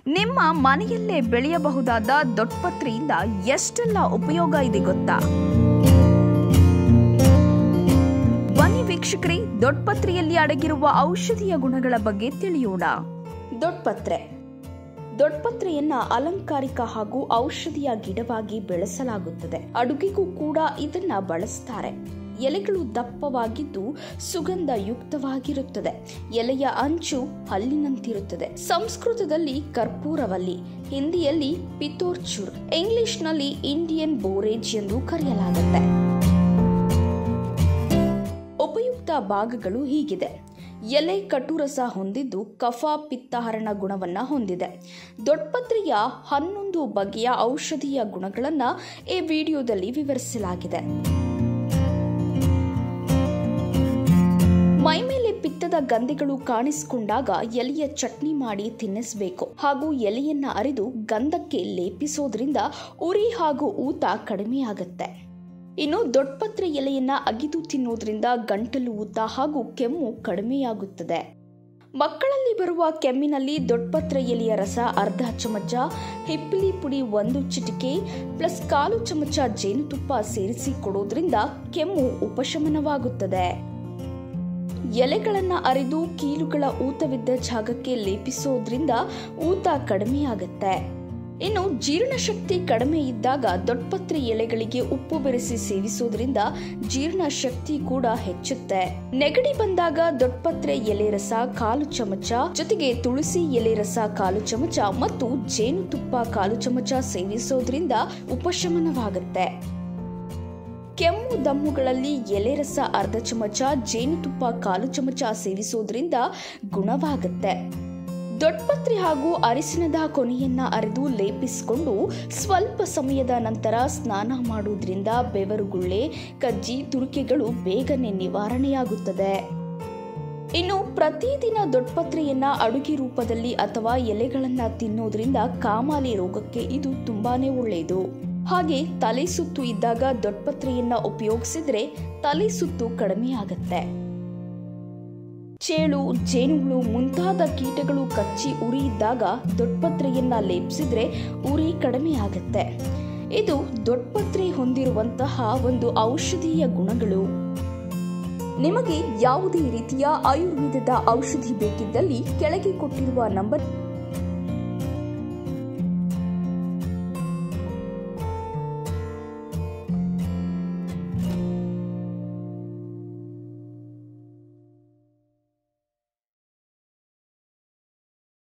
ನಿಮ್ಮ ಮನೆಯಲ್ಲೇ ಬೆಳೆಯಬಹುದಾದ ದೊಡ್ಡಪತ್ರೆಯಿಂದ ಎಷ್ಟೆಲ್ಲ ಉಪಯೋಗ ಇದೆ ಗೊತ್ತಾ? ಬನ್ನಿ ವೀಕ್ಷಕರೇ, ದೊಡ್ಡಪತ್ರೆಯಲ್ಲಿ ಅಡಗಿರುವ ಔಷಧೀಯ ಗುಣಗಳ ಬಗ್ಗೆ ತಿಳಿಯೋಣ. ದೊಡ್ಡಪತ್ರೆಯನ್ನ ಅಲಂಕಾರಿಕ ಹಾಗೂ ಔಷಧಿಯ ಗಿಡವಾಗಿ ಬೆಳೆಸಲಾಗುತ್ತದೆ. ಅಡುಗೆಗೂ ಕೂಡ ಇದನ್ನ ಬಳಸ್ತಾರೆ. ಎಲೆಗಳು ದಪ್ಪವಾಗಿದ್ದು ಸುಗಂಧಯುಕ್ತವಾಗಿರುತ್ತದೆ. ಎಲೆಯ ಅಂಚು ಹಲ್ಲಿನಂತಿರುತ್ತದೆ. ಸಂಸ್ಕೃತದಲ್ಲಿ ಕರ್ಪೂರವಲ್ಲಿ, ಹಿಂದಿಯಲ್ಲಿ ಪಿತೋರ್ಚೂರ್, ಇಂಗ್ಲಿಷ್ನಲ್ಲಿ ಇಂಡಿಯನ್ ಬೋರೇಜ್ ಎಂದು ಕರೆಯಲಾಗುತ್ತೆ. ಉಪಯುಕ್ತ ಭಾಗಗಳು ಹೀಗಿದೆ. ಎಲೆ ಕಟುರಸ ಹೊಂದಿದ್ದು ಕಫ ಪಿತ್ತಹರಣ ಗುಣವನ್ನ ಹೊಂದಿದೆ. ದೊಡ್ಡಪತ್ರೆಯ 11 ಬಗೆಯ ಔಷಧೀಯ ಗುಣಗಳನ್ನ ಈ ವಿಡಿಯೋದಲ್ಲಿ ವಿವರಿಸಲಾಗಿದೆ. ಮೈಮೇಲೆ ಪಿತ್ತದ ಗಂಧೆಗಳು ಕಾಣಿಸಿಕೊಂಡಾಗ ಎಲೆಯ ಚಟ್ನಿ ಮಾಡಿ ತಿನ್ನಿಸಬೇಕು ಹಾಗೂ ಎಲೆಯನ್ನ ಅರೆದು ಗಂಧಕ್ಕೆ ಲೇಪಿಸೋದ್ರಿಂದ ಉರಿ ಹಾಗೂ ಊತ ಕಡಿಮೆಯಾಗುತ್ತೆ. ಇನ್ನು ದೊಡ್ಡಪತ್ರೆ ಎಲೆಯನ್ನ ಅಗಿದು ತಿನ್ನೋದ್ರಿಂದ ಗಂಟಲು ಊತ ಹಾಗೂ ಕೆಮ್ಮು ಕಡಿಮೆಯಾಗುತ್ತದೆ. ಮಕ್ಕಳಲ್ಲಿ ಬರುವ ಕೆಮ್ಮಿನಲ್ಲಿ ದೊಡ್ಡಪತ್ರೆ ಎಲೆಯ ರಸ ಅರ್ಧ ಚಮಚ, ಹಿಪ್ಪಲಿ ಪುಡಿ 1 ಚಿಟಿಕೆ ಪ್ಲಸ್ 1/4 ಚಮಚ ಜೇನುತುಪ್ಪ ಸೇರಿಸಿ ಕೊಡೋದ್ರಿಂದ ಕೆಮ್ಮು ಉಪಶಮನವಾಗುತ್ತದೆ. ಎಲೆಗಳನ್ನ ಅರೆದು ಕೀಲುಗಳ ಊತವಿದ್ದ ಜಾಗಕ್ಕೆ ಲೇಪಿಸೋದ್ರಿಂದ ಊತ ಕಡಿಮೆಯಾಗುತ್ತೆ. ಇನ್ನು ಜೀರ್ಣಶಕ್ತಿ ಕಡಿಮೆ ಇದ್ದಾಗ ದೊಡ್ಡಪತ್ರೆ ಎಲೆಗಳಿಗೆ ಉಪ್ಪು ಬೆರೆಸಿ ಸೇವಿಸೋದ್ರಿಂದ ಜೀರ್ಣಶಕ್ತಿ ಕೂಡ ಹೆಚ್ಚುತ್ತೆ. ನೆಗಡಿ ಬಂದಾಗ ದೊಡ್ಡಪತ್ರೆ ಎಲೆ ರಸ 1/4 ಚಮಚ ಜೊತೆಗೆ ತುಳಸಿ ಎಲೆ ರಸ 1/4 ಚಮಚ ಮತ್ತು ಜೇನುತುಪ್ಪ 1/4 ಚಮಚ ಸೇವಿಸೋದ್ರಿಂದ ಉಪಶಮನವಾಗುತ್ತೆ. ಕೆಮ್ಮು ದಮ್ಮುಗಳಲ್ಲಿ ಎಲೆ ರಸ ಅರ್ಧ ಚಮಚ, ಜೇನುತುಪ್ಪ 1/4 ಚಮಚ ಸೇವಿಸೋದ್ರಿಂದ ಗುಣವಾಗುತ್ತೆ. ದೊಡ್ಡಪತ್ರೆ ಹಾಗೂ ಅರಿಶಿನದ ಕೊನೆಯನ್ನ ಅರೆದು ಲೇಪಿಸಿಕೊಂಡು ಸ್ವಲ್ಪ ಸಮಯದ ನಂತರ ಸ್ನಾನ ಮಾಡುವುದರಿಂದ ಬೆವರುಗುಳ್ಳೆ, ಕಜ್ಜಿ, ತುರಿಕೆಗಳು ಬೇಗನೆ ನಿವಾರಣೆಯಾಗುತ್ತದೆ. ಇನ್ನು ಪ್ರತಿದಿನ ದೊಡ್ಡಪತ್ರೆಯನ್ನ ಅಡುಗೆ ರೂಪದಲ್ಲಿ ಅಥವಾ ಎಲೆಗಳನ್ನ ತಿನ್ನೋದ್ರಿಂದ ಕಾಮಾಲೆ ರೋಗಕ್ಕೆ ಇದು ತುಂಬಾನೇ ಒಳ್ಳೆಯದು. ಹಾಗೆ ತಲೆ ಸುತ್ತು ಇದ್ದಾಗ ದೊಡ್ಡಪತ್ರೆಯನ್ನ ಉಪಯೋಗಿಸಿದ್ರೆ ತಲೆ ಸುತ್ತು ಕಡಿಮೆಯಾಗುತ್ತೆ. ಚೇಳು, ಜೇನುಗಳು ಮುಂತಾದ ಕೀಟಗಳು ಕಚ್ಚಿ ಉರಿ ಇದ್ದಾಗ ದೊಡ್ಡಪತ್ರೆಯನ್ನ ಲೇಪಿಸಿದ್ರೆ ಉರಿ ಕಡಿಮೆಯಾಗುತ್ತೆ. ಇದು ದೊಡ್ಡಪತ್ರೆ ಹೊಂದಿರುವಂತಹ ಒಂದು ಔಷಧೀಯ ಗುಣಗಳು. ನಿಮಗೆ ಯಾವುದೇ ರೀತಿಯ ಆಯುರ್ವೇದದ ಔಷಧಿ ಬೇಕಿದ್ದಲ್ಲಿ ಕೆಳಗೆ ಕೊಟ್ಟಿರುವ ನಂಬರ್